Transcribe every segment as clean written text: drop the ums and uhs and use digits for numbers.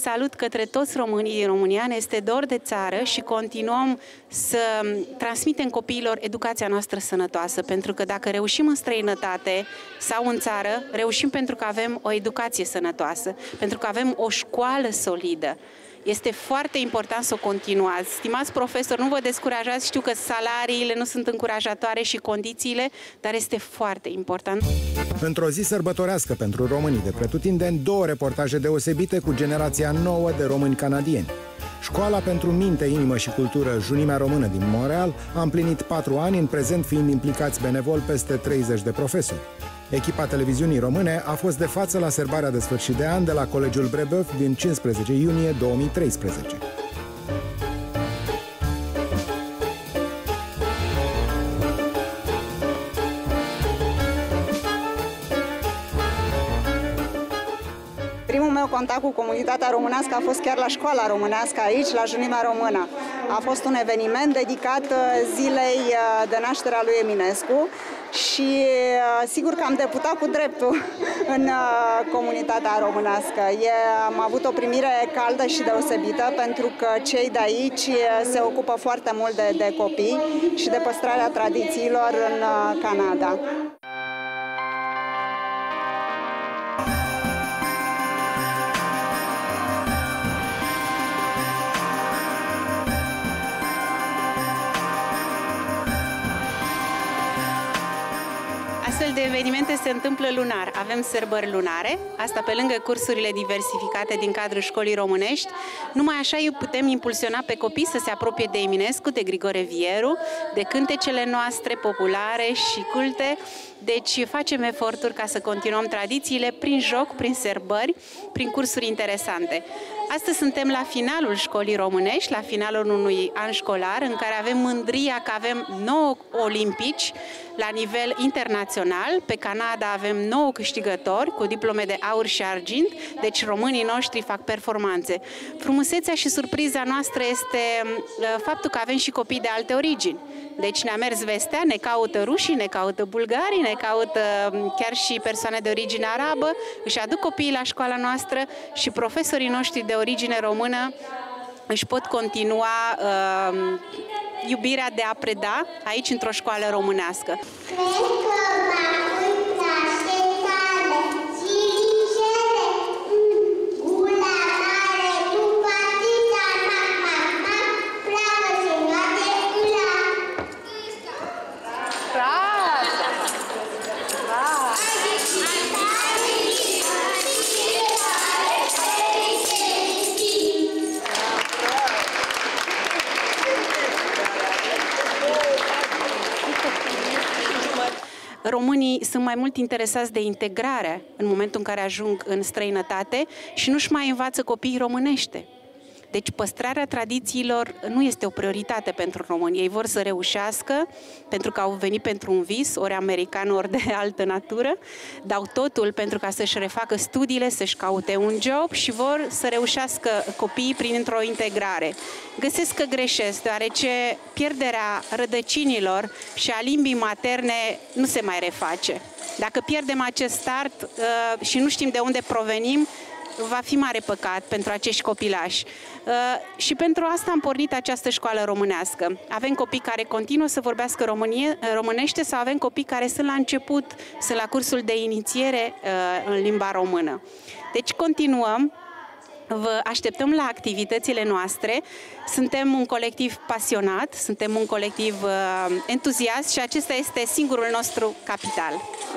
salut către toți românii din România. Ne este dor de țară și continuăm să transmitem copiilor educația noastră sănătoasă, pentru că dacă reușim în străinătate sau în țară, reușim pentru că avem o educație sănătoasă, pentru că avem o școală solidă. Este foarte important să o continuați. Stimați profesori, nu vă descurajați, știu că salariile nu sunt încurajatoare și condițiile, dar este foarte important. Într-o zi sărbătorească pentru românii de pretutindeni, două reportaje deosebite cu generația nouă de români canadieni. Școala pentru minte, inimă și cultură Junimea Română din Montreal a împlinit 4 ani, în prezent fiind implicați benevol peste 30 de profesori. Echipa televiziunii române a fost de față la serbarea de sfârșit de an de la Colegiul Brebeuf din 15 iunie 2013. Primul meu contact cu comunitatea românească a fost chiar la școala românească aici, la Junimea Română. A fost un eveniment dedicat zilei de naștere a lui Eminescu și sigur că am debutat cu dreptul în comunitatea românească. Am avut o primire caldă și deosebită pentru că cei de aici se ocupă foarte mult de copii și de păstrarea tradițiilor în Canada. Astfel de evenimente se întâmplă lunar. Avem sărbări lunare, asta pe lângă cursurile diversificate din cadrul școlii românești. Numai așa îi putem impulsiona pe copii să se apropie de Eminescu, de Grigore Vieru, de cântecele noastre populare și culte. Deci facem eforturi ca să continuăm tradițiile prin joc, prin sărbări, prin cursuri interesante. Astăzi suntem la finalul școlii românești, la finalul unui an școlar în care avem mândria că avem 9 olimpici la nivel internațional. Pe Canada avem 9 câștigători cu diplome de aur și argint, deci românii noștri fac performanțe. Frumusețea și surpriza noastră este faptul că avem și copii de alte origini. Deci ne-a mers vestea, ne caută rușii, ne caută bulgarii, ne caută chiar și persoane de origine arabă, își aduc copiii la școala noastră și profesorii noștri de origine română își pot continua iubirea de a preda aici într-o școală românească. Românii sunt mai mult interesați de integrare în momentul în care ajung în străinătate și nu-și mai învață copiii românește. Deci păstrarea tradițiilor nu este o prioritate pentru români. Ei vor să reușească pentru că au venit pentru un vis, ori american, ori de altă natură, dau totul pentru ca să-și refacă studiile, să-și caute un job și vor să reușească copiii printr-o integrare. Găsesc că greșesc, deoarece pierderea rădăcinilor și a limbii materne nu se mai reface. Dacă pierdem acest start și nu știm de unde provenim, va fi mare păcat pentru acești copilași. Și pentru asta am pornit această școală românească. Avem copii care continuă să vorbească românește sau avem copii care sunt la început, sunt la cursul de inițiere în limba română. Deci continuăm. Vă așteptăm la activitățile noastre. Suntem un colectiv pasionat, suntem un colectiv entuziast și acesta este singurul nostru capital.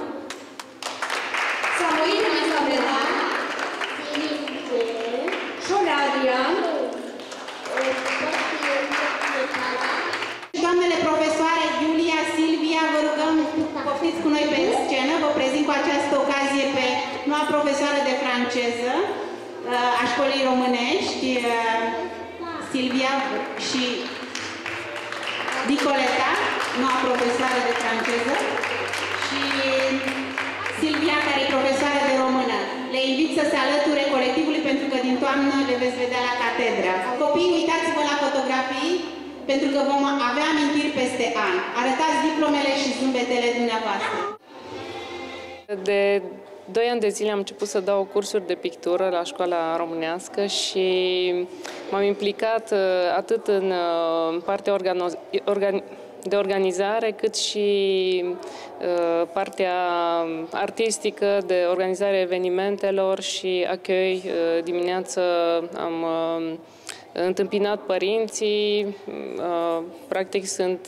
Doamnele profesoare Iulia, Silvia, vă rugăm, poftiți cu noi pe scenă. Vă prezint cu această ocazie pe noua profesoară de franceză a școlii românești, Silvia și Nicoleta, noua profesoară de franceză, și Silvia, care e profesoară de română. Le invit să se alăture colectivului pentru că din toamnă le veți vedea la catedră. Copiii, uitați-vă la fotografii pentru că vom avea amintiri peste ani. Arătați diplomele și zâmbetele dumneavoastră. De 2 ani de zile am început să dau cursuri de pictură la școala românească și m-am implicat atât în partea de organizare, cât și partea artistică de organizare evenimentelor și accueil. Dimineață am întâmpinat părinții, practic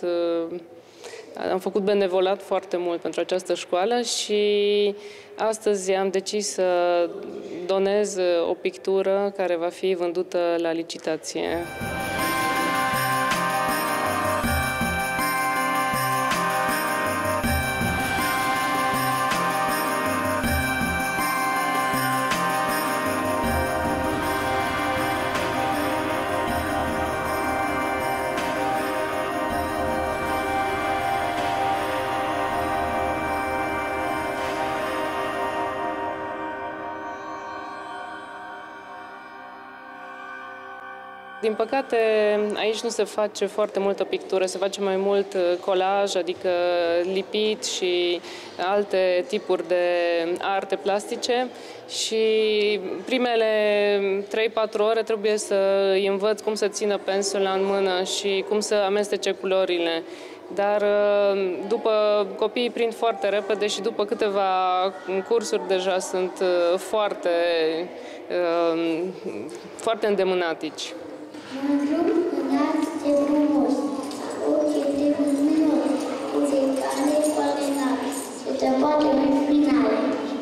am făcut benevolat foarte mult pentru această școală și astăzi am decis să donez o pictură care va fi vândută la licitație. Din păcate, aici nu se face foarte multă pictură, se face mai mult colaj, adică lipit și alte tipuri de arte plastice și primele 3-4 ore trebuie să îi învăț cum să țină pensula în mână și cum să amestece culorile. Dar după copiii prind foarte repede și după câteva cursuri deja sunt foarte îndemânatici. Un drum înalt de frumos, ochii de luminos, muzicale coordinate, se te poate în finale.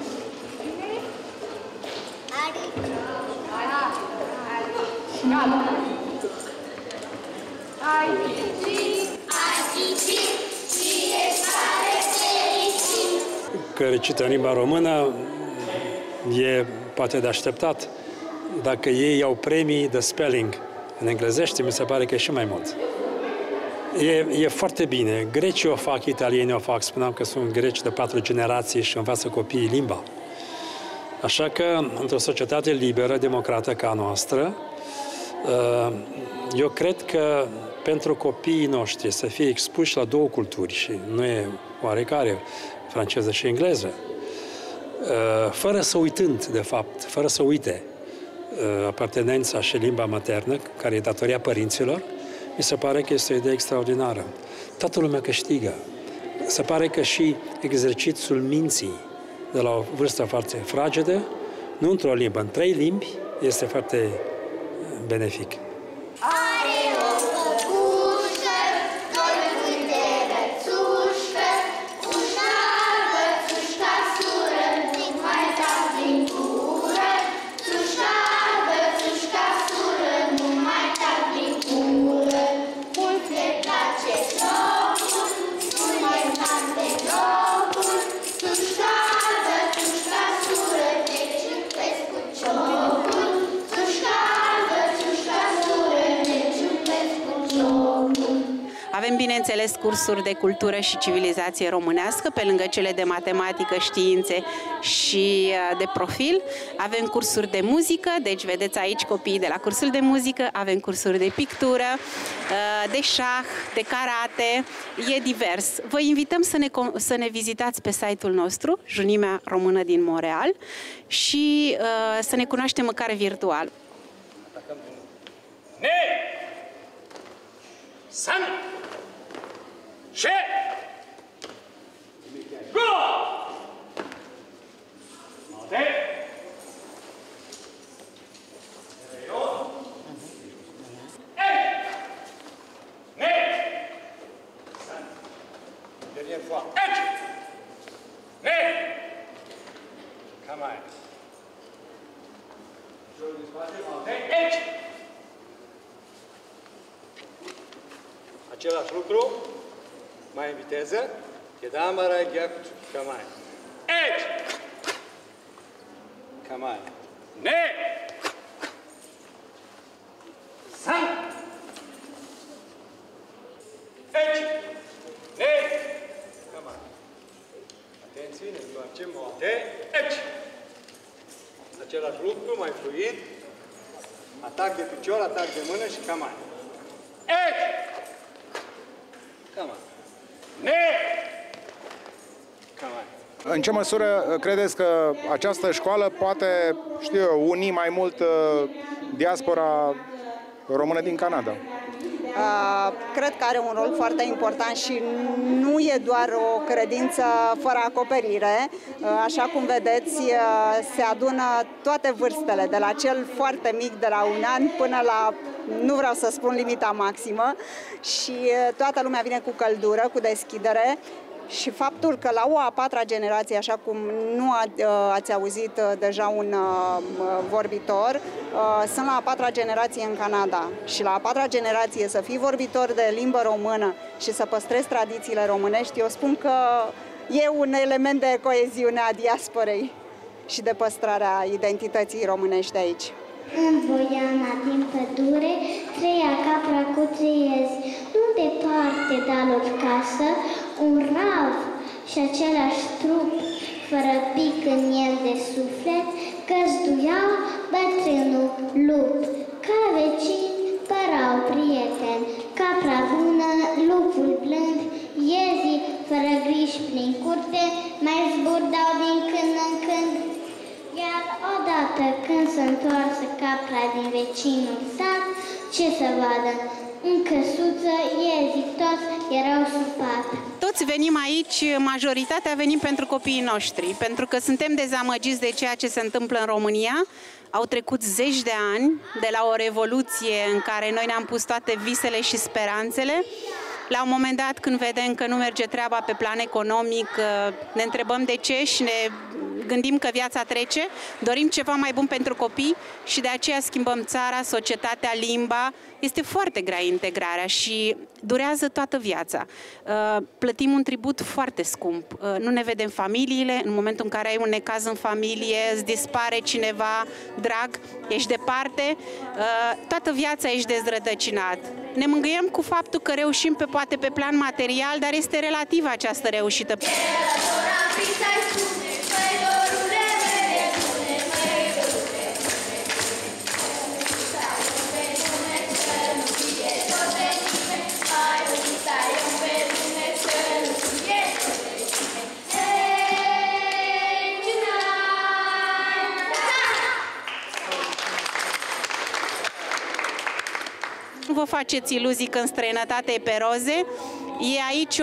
Că recită în limba română e poate de așteptat. Dacă ei iau premii de spelling în englezește, mi se pare că e și mai mult. E foarte bine. Grecii o fac, italienii o fac. Spuneam că sunt greci de 4 generații și învață copiii limba. Așa că, într-o societate liberă, democrată ca a noastră, eu cred că pentru copiii noștri să fie expuși la 2 culturi, și nu e oarecare, franceză și engleză, fără să uitând, de fapt, fără să uite apartenența și limba maternă, care e datoria părinților, mi se pare că este o idee extraordinară. Toată lumea câștigă. Se pare că și exercițiul minții de la o vârstă foarte fragedă, nu într-o limbă, în 3 limbi, este foarte benefic. Avem, bineînțeles, cursuri de cultură și civilizație românească, pe lângă cele de matematică, științe și de profil. Avem cursuri de muzică, deci vedeți aici copiii de la cursul de muzică, avem cursuri de pictură, de șah, de karate, e divers. Vă invităm să ne vizitați pe site-ul nostru, Junimea Română din Montreal, și să ne cunoaștem măcar virtual. Ne! San! She! Go! Mate! Ne! San! Dernière fois. Ne! Come on. Același lucru, mai în viteză, Chedamara, Gheacut, Camai. Edge! Camai. Ne! San! Edge! Ne! Camai. Atenție, ne întoarcem, moate, edge! Același lucru, mai fluid, atac de picior, atac de mână și Camai. Edge! Come on. Ne! Come on. În ce măsură credeți că această școală poate, știu eu, uni mai mult diaspora română din Canada? Cred că are un rol foarte important și nu e doar o credință fără acoperire. Așa cum vedeți, se adună toate vârstele, de la cel foarte mic, de la 1 an, până la, nu vreau să spun limita maximă, și toată lumea vine cu căldură, cu deschidere. Și faptul că la o a patra generație, așa cum nu ați auzit deja un vorbitor, sunt la a patra generație în Canada. Și la a patra generație să fii vorbitor de limbă română și să păstrezi tradițiile românești, eu spun că e un element de coeziune a diasporei și de păstrarea identității românești aici. În Boiana, din pădure, treia capra cu 3 iezi. Nu departe de-a lor casă, un rav și același trup, fără pic în el de suflet, găzduiau bătrânul lup. Ca vecini părau prieteni, capra bună, lupul blând, iezii fără griji prin curte, mai zburdau din când în când. Iar odată când se întoarse capra din vecinul sat, ce să vadă? În căsuță, iezii toți erau sub pat. Toți venim aici, majoritatea venim pentru copiii noștri, pentru că suntem dezamăgiți de ceea ce se întâmplă în România. Au trecut 10 de ani de la o revoluție în care noi ne-am pus toate visele și speranțele. La un moment dat, când vedem că nu merge treaba pe plan economic, ne întrebăm de ce și ne gândim că viața trece, dorim ceva mai bun pentru copii și de aceea schimbăm țara, societatea, limba. Este foarte grea integrarea și durează toată viața. Plătim un tribut foarte scump. Nu ne vedem familiile, în momentul în care ai un necaz în familie, îți dispare cineva drag, ești departe, toată viața ești dezrădăcinat. Ne mângâiem cu faptul că reușim poate pe plan material, dar este relativă această reușită. Nu vă faceți iluzii că în străinătate e pe roze. E aici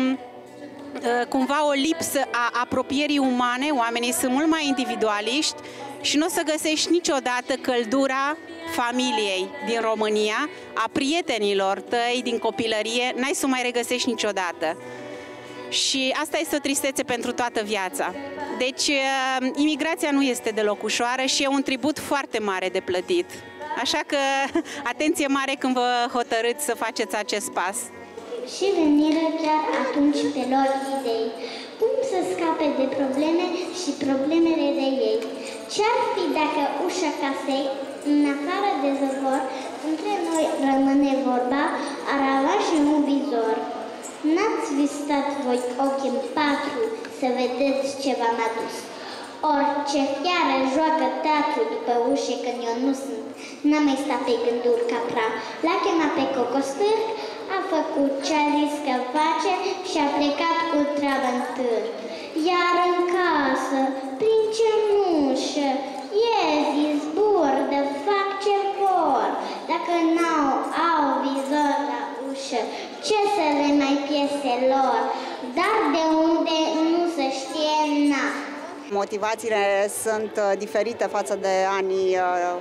cumva o lipsă a apropierii umane, oamenii sunt mult mai individualiști și nu o să găsești niciodată căldura familiei din România, a prietenilor tăi din copilărie, n-ai să o mai regăsești niciodată. Și asta este o tristețe pentru toată viața. Deci, imigrația nu este deloc ușoară și e un tribut foarte mare de plătit. Așa că, atenție mare când vă hotărâți să faceți acest pas. Și veniră chiar atunci pe lor idei. Cum să scape de probleme și problemele de ei? Ce-ar fi dacă ușa casei, în afară de zăvor, între noi rămâne vorba, ar avea și un vizor? N-ați visat voi ochii în 4 să vedeți ce v-am adus? Orice fiară joacă teatru după ușe când eu nu sunt. N-a mai stat pe gânduri capra. L-a chemat pe Cocostârc, a făcut ce-a zis că face și a plecat cu treabă în târg. Iar în casă, prin cenușă, iezii zburdă, fac ce vor. Dacă au vizor la ușă, ce să le mai piese lor? Dar de unde nu se știe, n-a. Motivațiile sunt diferite față de anii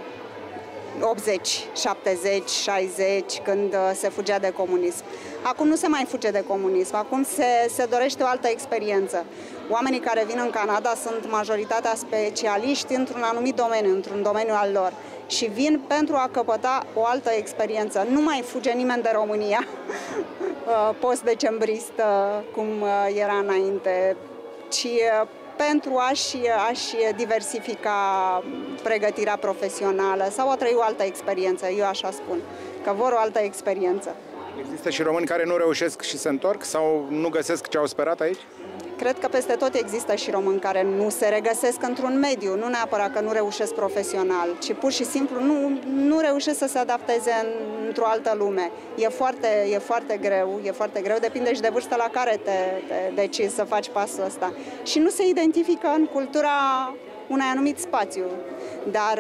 80, 70, 60, când se fugea de comunism. Acum nu se mai fuge de comunism, acum se dorește o altă experiență. Oamenii care vin în Canada sunt majoritatea specialiști într-un anumit domeniu, într-un domeniu al lor. Și vin pentru a căpăta o altă experiență. Nu mai fuge nimeni de România post-decembristă, cum era înainte, ci pentru a-și diversifica pregătirea profesională sau a trăi o altă experiență, eu așa spun, că vor o altă experiență. Există și români care nu reușesc și se întorc sau nu găsesc ce au sperat aici? Cred că peste tot există și români care nu se regăsesc într-un mediu, nu neapărat că nu reușesc profesional, ci pur și simplu nu reușesc să se adapteze într-o altă lume. E foarte greu, depinde și de vârsta la care te decizi să faci pasul ăsta. Și nu se identifică în cultura unui anumit spațiu, dar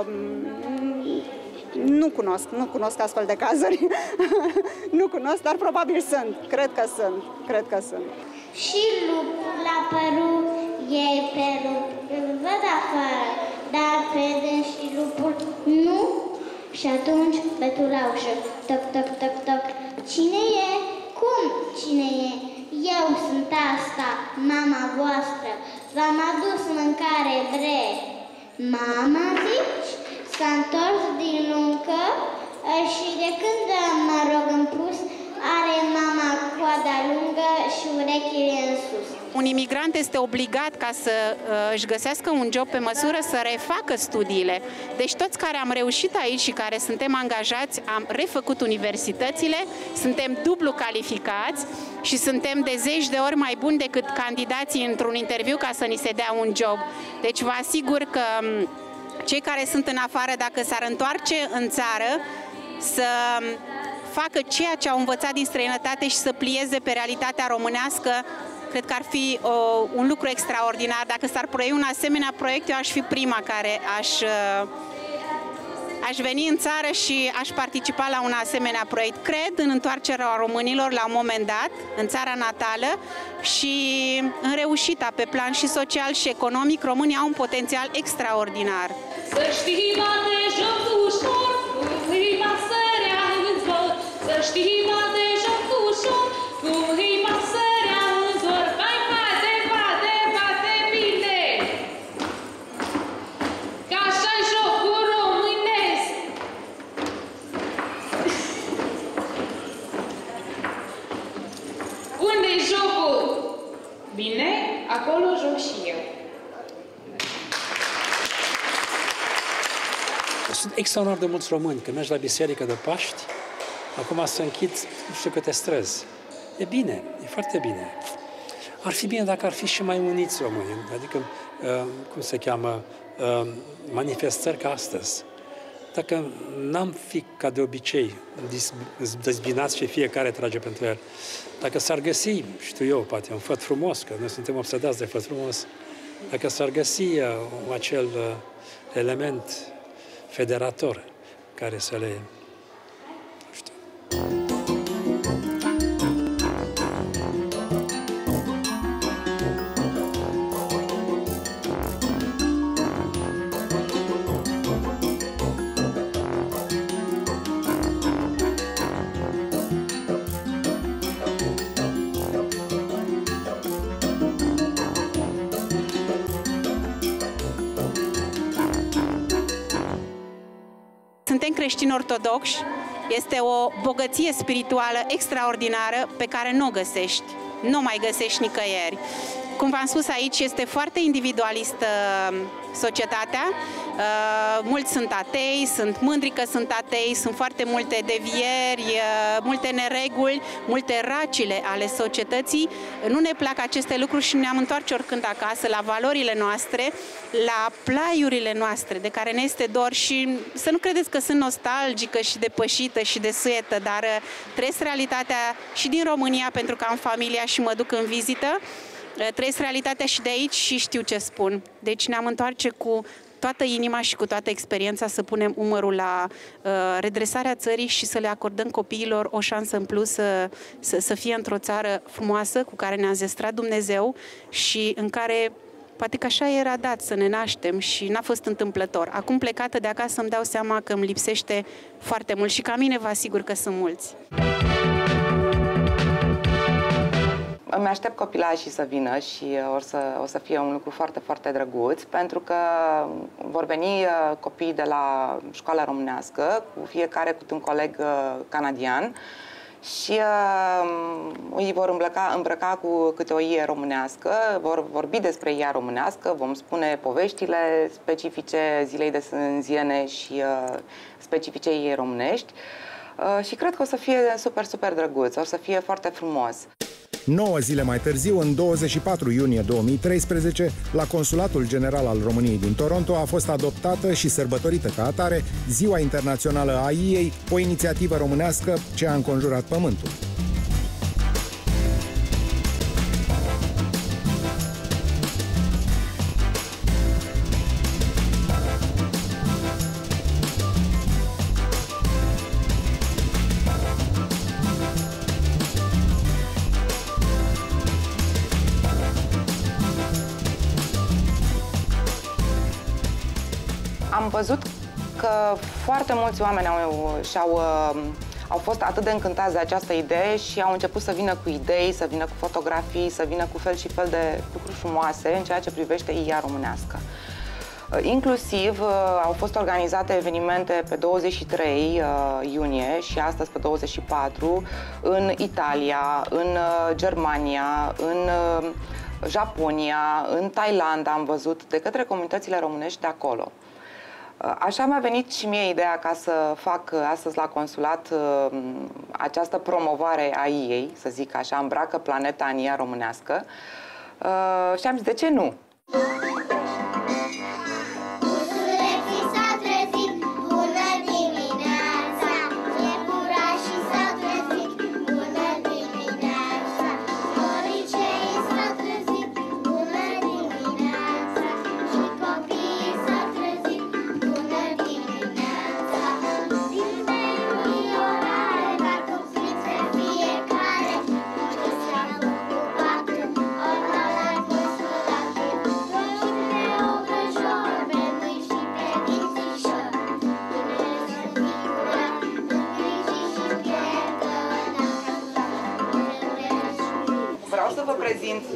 nu cunosc astfel de cazuri. Nu cunosc, dar probabil sunt. Cred că sunt. Și lupul la părut, ei pe lup îl văd afară, dar pe și lupul nu. Și atunci betul la ușă, toc, toc, toc, toc. Cine e? Cum cine e? Eu sunt asta, mama voastră. V-am adus mâncare bre. Mama, zici? S-a întors din luncă și de când mă rog în plus, are mama coada lungă și urechile în sus. Un imigrant este obligat ca să își găsească un job pe măsură să refacă studiile. Deci toți care am reușit aici și care suntem angajați, am refăcut universitățile, suntem dublu calificați și suntem de 10 de ori mai buni decât candidații într-un interviu ca să ni se dea un job. Deci vă asigur că cei care sunt în afară, dacă s-ar întoarce în țară, să facă ceea ce au învățat din străinătate și să plieze pe realitatea românească, cred că ar fi un lucru extraordinar. Dacă s-ar proiecta un asemenea proiect, eu aș fi prima care aș veni în țară și aș participa la un asemenea proiect. Cred în întoarcerea românilor la un moment dat, în țara natală și în reușita pe plan și social și economic. Românii au un potențial extraordinar. Să știi, bate joc ușor, îi pasărea în zbor. Să știi, bate joc ușor, îi pasărea în zbor. Hai, bate bine! Că așa-i jocul românesc! Unde-i jocul? Bine, acolo joc și eu. Sunt extraordinar de mulți români. Când mergi la biserică de Paști, acum să închid nu știu câte străzi. E bine, e foarte bine. Ar fi bine dacă ar fi și mai uniți românii. Adică, cum se cheamă, manifestări ca astăzi. Dacă n-am fi ca de obicei dezbinați și fiecare trage pentru el, dacă s-ar găsi, știu eu, poate un făt frumos, că noi suntem obsedați de făt frumos, dacă s-ar găsi acel element federator care să le... Suntem creștini ortodoxi, este o bogăție spirituală extraordinară pe care nu o găsești, nu o mai găsești nicăieri. Cum v-am spus aici, este foarte individualistă societatea, mulți sunt atei, sunt mândri că sunt atei, sunt foarte multe devieri, multe nereguli, multe racile ale societății. Nu ne plac aceste lucruri și ne-am întoarce oricând acasă la valorile noastre, la plaiurile noastre de care ne este dor și să nu credeți că sunt nostalgică și depășită și desuetă, dar trăiesc realitatea și din România pentru că am familia și mă duc în vizită. Trăiesc realitatea și de aici și știu ce spun. Deci ne-am întoarce cu toată inima și cu toată experiența să punem umărul la redresarea țării și să le acordăm copiilor o șansă în plus să fie într-o țară frumoasă cu care ne-a înzestrat Dumnezeu și în care poate că așa era dat să ne naștem și n-a fost întâmplător. Acum plecată de acasă îmi dau seama că îmi lipsește foarte mult și ca mine vă asigur că sunt mulți. Îmi aștept copilașii să vină și o să fie un lucru foarte, foarte drăguț, pentru că vor veni copiii de la școala românească, cu fiecare cu un coleg canadian și îi vor îmbrăca cu câte o ie românească, vor vorbi despre ea românească, vom spune poveștile specifice zilei de sânziene și specifice ei românești și cred că o să fie super, super drăguț, o să fie foarte frumos. 9 zile mai târziu, în 24 iunie 2013, la Consulatul General al României din Toronto a fost adoptată și sărbătorită ca atare Ziua Internațională a IA-ei, o inițiativă românească ce a înconjurat pământul. Am văzut că foarte mulți oameni au fost atât de încântați de această idee și au început să vină cu idei, să vină cu fotografii, să vină cu fel și fel de lucruri frumoase în ceea ce privește IA românească. Inclusiv au fost organizate evenimente pe 23 iunie și astăzi pe 24 în Italia, în Germania, în Japonia, în Thailanda am văzut de către comunitățile românești de acolo. Așa mi-a venit și mie ideea ca să fac astăzi la consulat această promovare a IA-ei, să zic așa, îmbracă planeta în IA românească și am zis, de ce nu? Vă prezint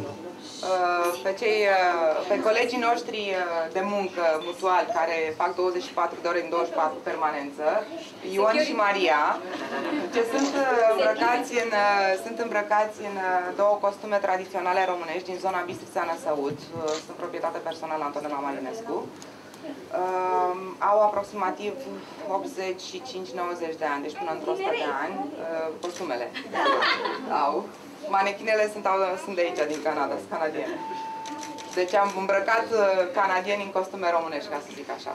pe colegii noștri de muncă mutual care fac 24 de ore în 24 permanență, Ion și Maria, ce sunt îmbrăcați în două costume tradiționale românești din zona Bistrița-Năsăud. Sunt proprietate personală Antonela Marinescu. Au aproximativ 85-90 de ani, deci până într-o 100 de ani, costumele au. Manechinele sunt de aici, din Canada, sunt canadiene. Deci am îmbrăcat canadieni în costume românești, ca să zic așa.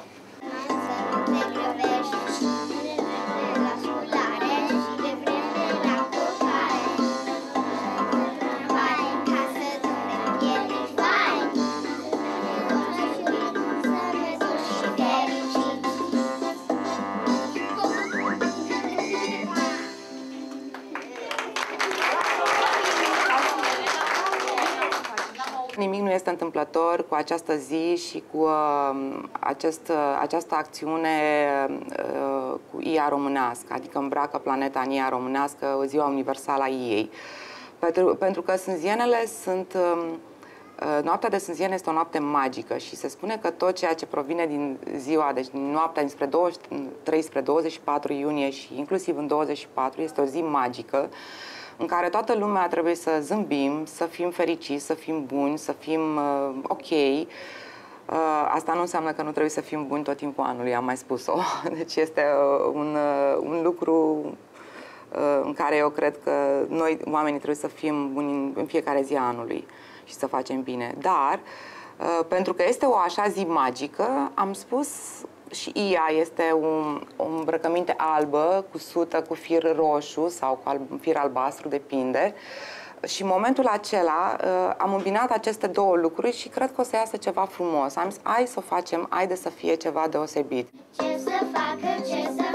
Nimic nu este întâmplător cu această zi și cu această acțiune cu IA românească, adică îmbracă planeta în IA românească, Ziua Universală a IA-ei. Pentru că sânzienele noaptea de sânziene este o noapte magică și se spune că tot ceea ce provine din ziua, deci din noaptea dinspre 23 spre 24 iunie și inclusiv în 24, este o zi magică în care toată lumea trebuie să zâmbim, să fim fericiți, să fim buni, să fim ok. Asta nu înseamnă că nu trebuie să fim buni tot timpul anului, am mai spus-o. Deci este un lucru în care eu cred că noi, oamenii, trebuie să fim buni în fiecare zi a anului și să facem bine. Dar, pentru că este o așa zi magică, am spus, și IA este o îmbrăcăminte albă, cusută cu fir roșu sau cu fir albastru, depinde. Și în momentul acela am îmbinat aceste două lucruri și cred că o să iasă ceva frumos. Am zis, hai să o facem, haide să fie ceva deosebit. Ce să facă, ce să